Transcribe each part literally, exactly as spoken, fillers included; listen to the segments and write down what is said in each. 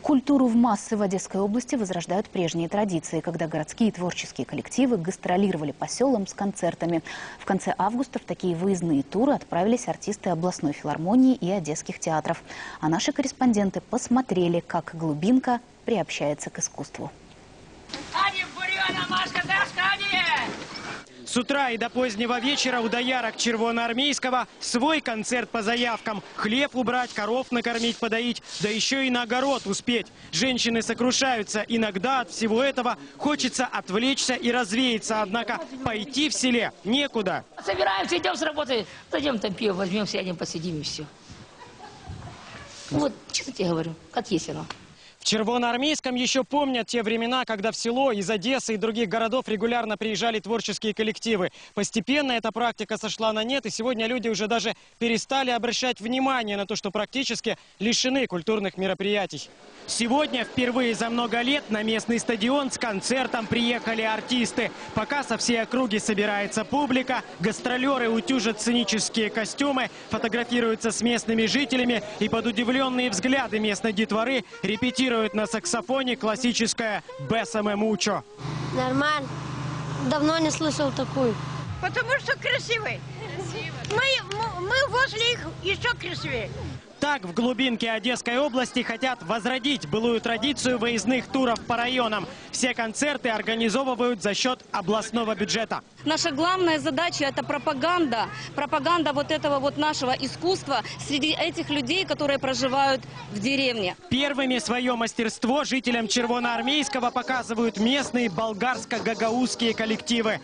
Культуру в массы в Одесской области возрождают прежние традиции, когда городские творческие коллективы гастролировали по селам с концертами. В конце августа в такие выездные туры отправились артисты областной филармонии и одесских театров. А наши корреспонденты посмотрели, как глубинка приобщается к искусству. С утра и до позднего вечера у доярок Червоноармейского свой концерт по заявкам. Хлеб убрать, коров накормить, подоить, да еще и на огород успеть. Женщины сокрушаются. Иногда от всего этого хочется отвлечься и развеяться. Однако пойти в селе некуда. Собираемся, идем с работы, зайдем там пиво, возьмем, сядем, посидим и все. Вот, честно тебе говорю, как есть оно. В Червоноармейском еще помнят те времена, когда в село из Одессы и других городов регулярно приезжали творческие коллективы. Постепенно эта практика сошла на нет, и сегодня люди уже даже перестали обращать внимание на то, что практически лишены культурных мероприятий. Сегодня впервые за много лет на местный стадион с концертом приехали артисты. Пока со всей округи собирается публика, гастролеры утюжат сценические костюмы, фотографируются с местными жителями и под удивленные взгляды местной детворы репетируют на саксофоне классическое «Бесаме мучо». Нормально. Давно не слышал такую. Потому что красивый. Мы, мы возле их еще красивее. Так в глубинке Одесской области хотят возродить былую традицию выездных туров по районам. Все концерты организовывают за счет областного бюджета. Наша главная задача – это пропаганда. Пропаганда вот этого вот нашего искусства среди этих людей, которые проживают в деревне. Первыми свое мастерство жителям Червоноармейского показывают местные болгарско-гагаузские коллективы.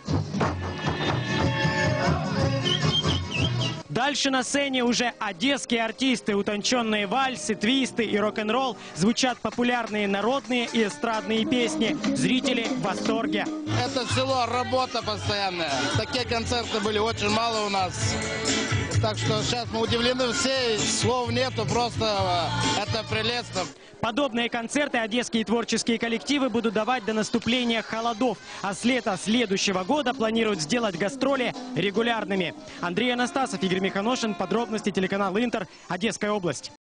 Дальше на сцене уже одесские артисты. Утонченные вальсы, твисты и рок-н-ролл. Звучат популярные народные и эстрадные песни. Зрители в восторге. Это село, работа постоянная. Такие концерты были очень мало у нас. Так что сейчас мы удивлены все, слов нету, просто это прелестно. Подобные концерты одесские творческие коллективы будут давать до наступления холодов. А с лета следующего года планируют сделать гастроли регулярными. Андрей Анастасов, Игорь Миханошин. Подробности телеканал Интер. Одесская область.